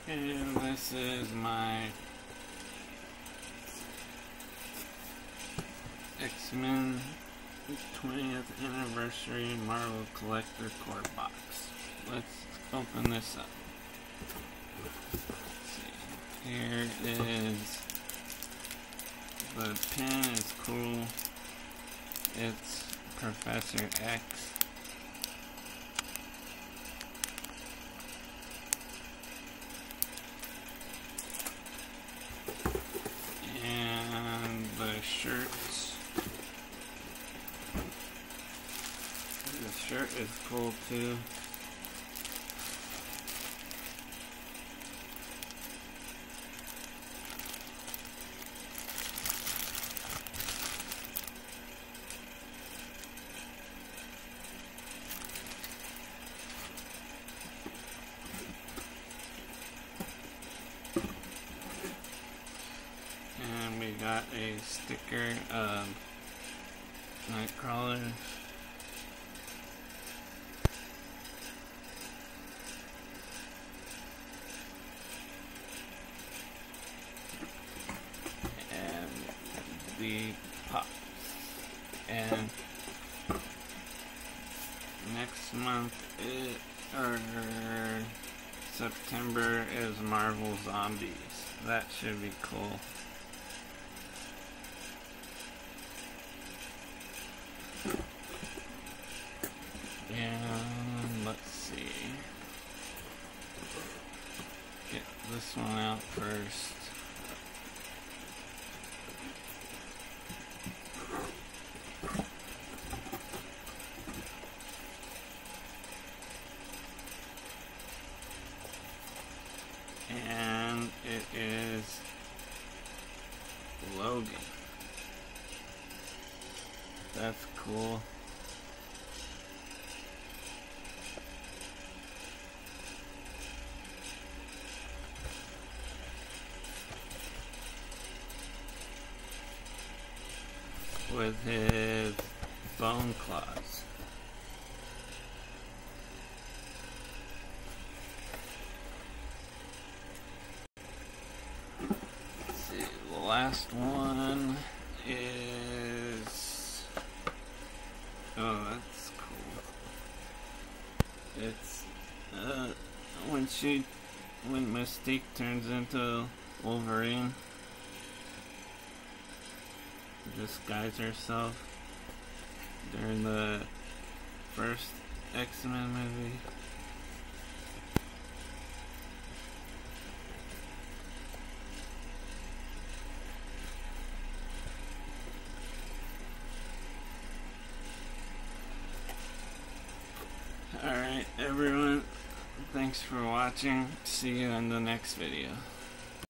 Okay, this is my X-Men 20th Anniversary Marvel Collector Core Box. Let's open this up. Let's see. Here is the pin. Is cool. It's Professor X. Shirts. The shirt is cool too. We got a sticker of Nightcrawler. And the pops. And next month or September is Marvel Zombies. That should be cool. And let's see. Get this one out first. And it is Logan. That's cool. With his bone claws. Let's see, the last one is, oh, that's cool. It's when Mystique turns into Wolverine, disguise herself during the first X-Men movie. Alright everyone, thanks for watching. See you in the next video.